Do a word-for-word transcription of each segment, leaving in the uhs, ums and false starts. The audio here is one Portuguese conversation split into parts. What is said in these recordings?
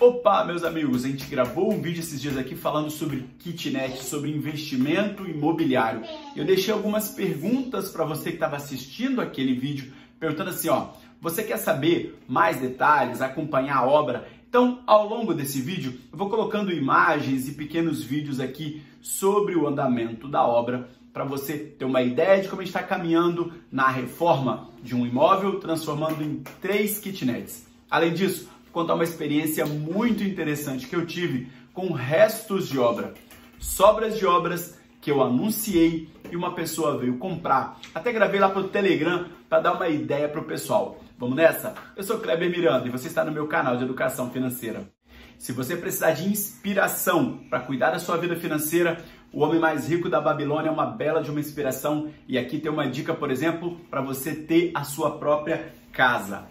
Opa, meus amigos, a gente gravou um vídeo esses dias aqui falando sobre kitnet, sobre investimento imobiliário. Eu deixei algumas perguntas para você que estava assistindo aquele vídeo, perguntando assim, ó, você quer saber mais detalhes, acompanhar a obra? Então, ao longo desse vídeo, eu vou colocando imagens e pequenos vídeos aqui sobre o andamento da obra, para você ter uma ideia de como a gente está caminhando na reforma de um imóvel, transformando em três kitnets. Além disso, vou contar uma experiência muito interessante que eu tive com restos de obra, sobras de obras que eu anunciei e uma pessoa veio comprar. Até gravei lá para o Telegram para dar uma ideia para o pessoal. Vamos nessa? Eu sou Kleber Miranda e você está no meu canal de educação financeira. Se você precisar de inspiração para cuidar da sua vida financeira, O Homem Mais Rico da Babilônia é uma bela de uma inspiração. E aqui tem uma dica, por exemplo, para você ter a sua própria casa.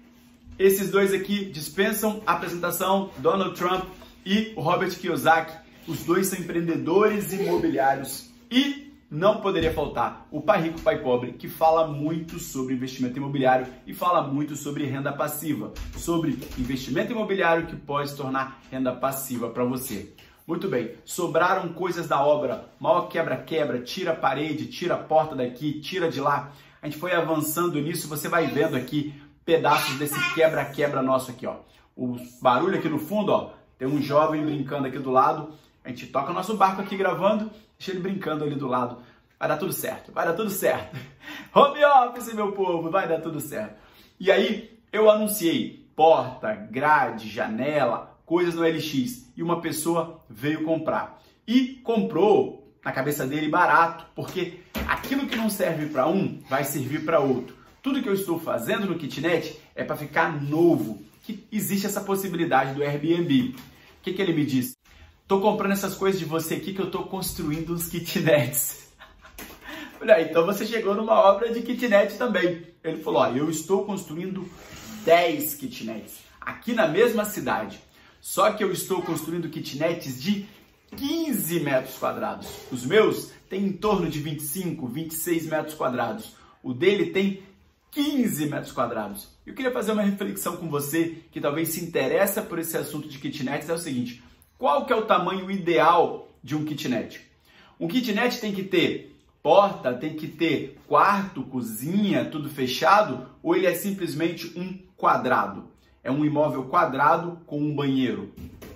Esses dois aqui dispensam a apresentação, Donald Trump e o Robert Kiyosaki. Os dois são empreendedores imobiliários. E não poderia faltar o Pai Rico, Pai Pobre, que fala muito sobre investimento imobiliário e fala muito sobre renda passiva, sobre investimento imobiliário que pode se tornar renda passiva para você. Muito bem, sobraram coisas da obra, maior quebra-quebra, tira a parede, tira a porta daqui, tira de lá. A gente foi avançando nisso, você vai vendo aqui pedaços desse quebra-quebra nosso aqui, ó. O barulho aqui no fundo, ó, tem um jovem brincando aqui do lado. A gente toca o nosso barco aqui gravando, deixa ele brincando ali do lado. Vai dar tudo certo, vai dar tudo certo. Home office, meu povo, vai dar tudo certo. E aí, eu anunciei porta, grade, janela, coisas no L X. E uma pessoa veio comprar. E comprou, na cabeça dele, barato, porque aquilo que não serve para um, vai servir para outro. Tudo que eu estou fazendo no kitnet é para ficar novo. Que existe essa possibilidade do Airbnb. O que, que ele me disse? Tô comprando essas coisas de você aqui que eu tô construindo uns kitnets. Olha aí, então você chegou numa obra de kitnet também. Ele falou, ó, eu estou construindo dez kitnets aqui na mesma cidade. Só que eu estou construindo kitnets de quinze metros quadrados. Os meus têm em torno de vinte e cinco, vinte e seis metros quadrados. O dele tem quinze metros quadrados. Eu queria fazer uma reflexão com você que talvez se interessa por esse assunto de kitnets. É o seguinte, qual que é o tamanho ideal de um kitnet? Um kitnet tem que ter porta, tem que ter quarto, cozinha, tudo fechado, ou ele é simplesmente um quadrado? É um imóvel quadrado com um banheiro.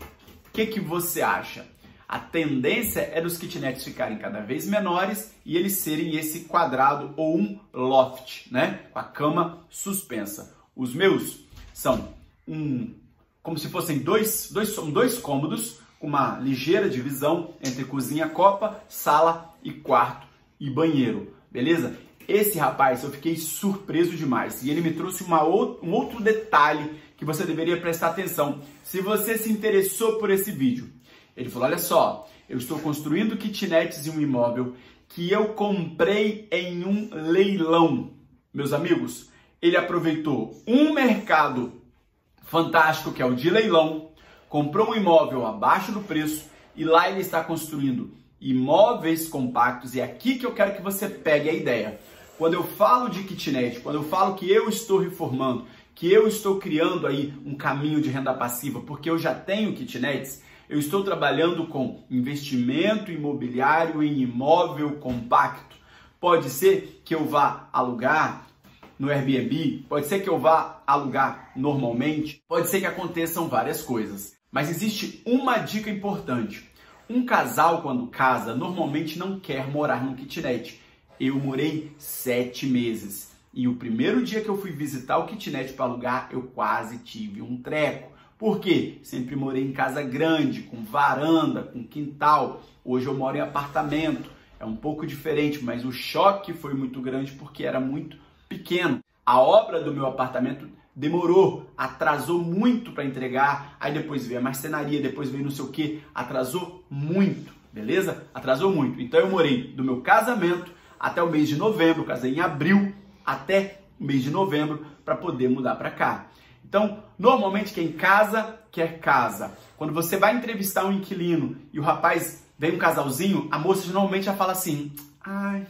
O que, que você acha? A tendência é dos kitnets ficarem cada vez menores e eles serem esse quadrado ou um loft, né? Com a cama suspensa. Os meus são um, como se fossem dois, dois, são dois cômodos com uma ligeira divisão entre cozinha, copa, sala e quarto e banheiro, beleza? Esse rapaz, eu fiquei surpreso demais e ele me trouxe uma ou, um outro detalhe que você deveria prestar atenção se você se interessou por esse vídeo. Ele falou, olha só, eu estou construindo kitnets em um imóvel que eu comprei em um leilão. Meus amigos, ele aproveitou um mercado fantástico que é o de leilão, comprou um imóvel abaixo do preço e lá ele está construindo imóveis compactos. E é aqui que eu quero que você pegue a ideia. Quando eu falo de kitnet, quando eu falo que eu estou reformando, que eu estou criando aí um caminho de renda passiva, porque eu já tenho kitnets, eu estou trabalhando com investimento imobiliário em imóvel compacto. Pode ser que eu vá alugar no Airbnb, pode ser que eu vá alugar normalmente, pode ser que aconteçam várias coisas. Mas existe uma dica importante. Um casal, quando casa, normalmente não quer morar num kitnet. Eu morei sete meses. E o primeiro dia que eu fui visitar o kitnet para alugar, eu quase tive um treco. Por quê? Sempre morei em casa grande, com varanda, com quintal. Hoje eu moro em apartamento. É um pouco diferente, mas o choque foi muito grande porque era muito pequeno. A obra do meu apartamento demorou, atrasou muito para entregar. Aí depois veio a marcenaria, depois veio não sei o que. Atrasou muito, beleza? Atrasou muito. Então eu morei do meu casamento até o mês de novembro, casei em abril, até o mês de novembro para poder mudar para cá. Então, normalmente quem casa, quer casa. Quando você vai entrevistar um inquilino e o rapaz vem um casalzinho, a moça normalmente já fala assim, ai,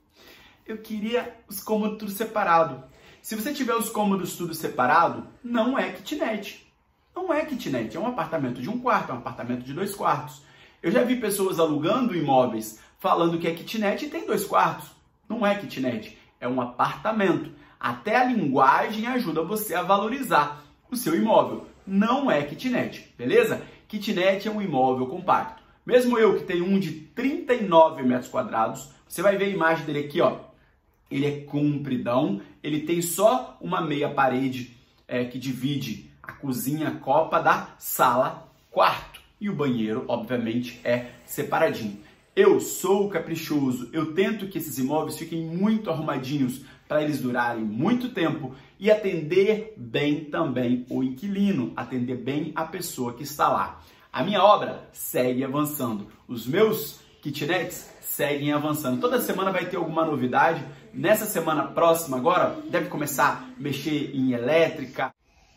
eu queria os cômodos tudo separado. Se você tiver os cômodos tudo separado, não é kitnet. Não é kitnet, é um apartamento de um quarto, é um apartamento de dois quartos. Eu já vi pessoas alugando imóveis falando que é kitnet e tem dois quartos. Não é kitnet, é um apartamento. Até a linguagem ajuda você a valorizar o seu imóvel. Não é kitnet, beleza? Kitnet é um imóvel compacto. Mesmo eu que tenho um de trinta e nove metros quadrados, você vai ver a imagem dele aqui, ó. Ele é compridão, ele tem só uma meia parede é, que divide a cozinha, a copa da sala, quarto. E o banheiro, obviamente, é separadinho. Eu sou caprichoso, eu tento que esses imóveis fiquem muito arrumadinhos para eles durarem muito tempo e atender bem também o inquilino, atender bem a pessoa que está lá. A minha obra segue avançando, os meus kitnets seguem avançando. Toda semana vai ter alguma novidade. Nessa semana próxima agora, deve começar a mexer em elétrica,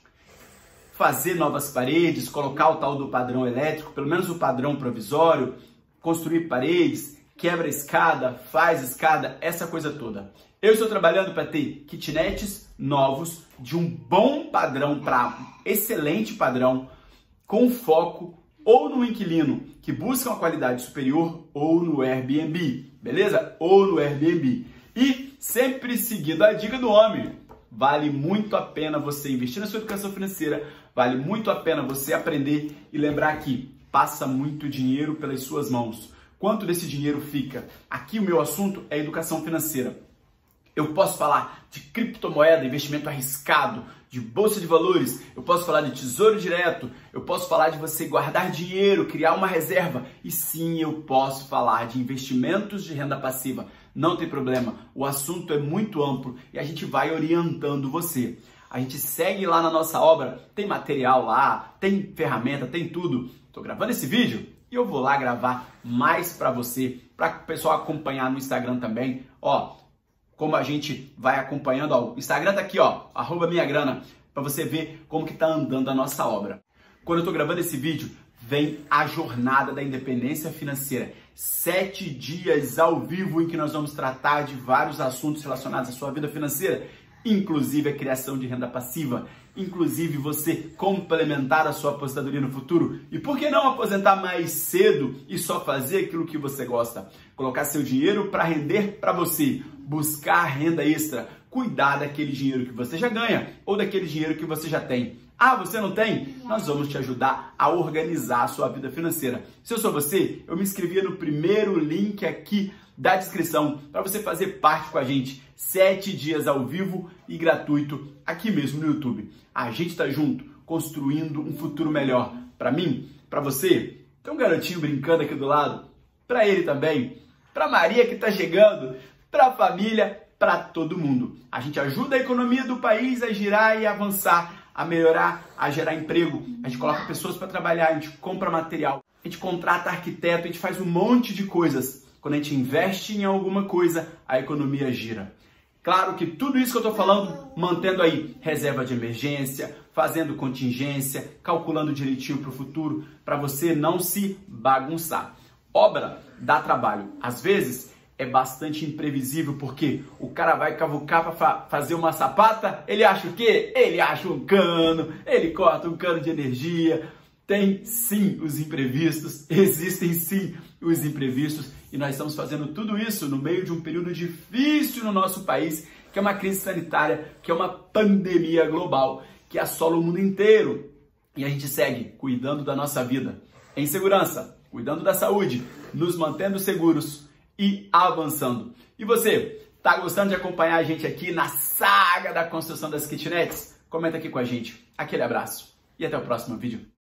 fazer novas paredes, colocar o tal do padrão elétrico, pelo menos o padrão provisório, construir paredes, quebra escada, faz escada, essa coisa toda. Eu estou trabalhando para ter kitnets novos, de um bom padrão para excelente padrão, com foco ou no inquilino que busca uma qualidade superior ou no Airbnb, beleza? Ou no Airbnb. E sempre seguindo a dica do homem. Vale muito a pena você investir na sua educação financeira, vale muito a pena você aprender e lembrar que passa muito dinheiro pelas suas mãos. Quanto desse dinheiro fica? Aqui o meu assunto é educação financeira. Eu posso falar de criptomoeda, investimento arriscado, de bolsa de valores, eu posso falar de tesouro direto, eu posso falar de você guardar dinheiro, criar uma reserva. E sim, eu posso falar de investimentos de renda passiva. Não tem problema, o assunto é muito amplo e a gente vai orientando você. A gente segue lá na nossa obra, tem material lá, tem ferramenta, tem tudo. Estou gravando esse vídeo e eu vou lá gravar mais para você, para o pessoal acompanhar no Instagram também. Ó, como a gente vai acompanhando, ó, o Instagram tá aqui, ó, arroba minha grana, para você ver como que tá andando a nossa obra. Quando eu tô gravando esse vídeo, vem a jornada da independência financeira. Sete dias ao vivo em que nós vamos tratar de vários assuntos relacionados à sua vida financeira, inclusive a criação de renda passiva, inclusive você complementar a sua aposentadoria no futuro. E por que não aposentar mais cedo e só fazer aquilo que você gosta? Colocar seu dinheiro para render para você, buscar renda extra, cuidar daquele dinheiro que você já ganha ou daquele dinheiro que você já tem. Ah, você não tem? Nós vamos te ajudar a organizar a sua vida financeira. Se eu sou você, eu me inscrevia no primeiro link aqui da descrição para você fazer parte com a gente. Sete dias ao vivo e gratuito aqui mesmo no YouTube. A gente está junto, construindo um futuro melhor. Para mim, para você, tem um garotinho brincando aqui do lado, para ele também, para Maria que está chegando, para a família, para todo mundo. A gente ajuda a economia do país a girar e avançar, a melhorar, a gerar emprego. A gente coloca pessoas para trabalhar, a gente compra material, a gente contrata arquiteto, a gente faz um monte de coisas. Quando a gente investe em alguma coisa, a economia gira. Claro que tudo isso que eu estou falando, mantendo aí reserva de emergência, fazendo contingência, calculando direitinho para o futuro, para você não se bagunçar. Obra dá trabalho. Às vezes é bastante imprevisível, porque o cara vai cavucar para fa fazer uma sapata, ele acha o quê? Ele acha um cano, ele corta um cano de energia. Tem sim os imprevistos, existem sim os imprevistos e nós estamos fazendo tudo isso no meio de um período difícil no nosso país, que é uma crise sanitária, que é uma pandemia global, que assola o mundo inteiro. E a gente segue cuidando da nossa vida em segurança, cuidando da saúde, nos mantendo seguros e avançando. E você, tá gostando de acompanhar a gente aqui na saga da construção das kitnets? Comenta aqui com a gente. Aquele abraço e até o próximo vídeo.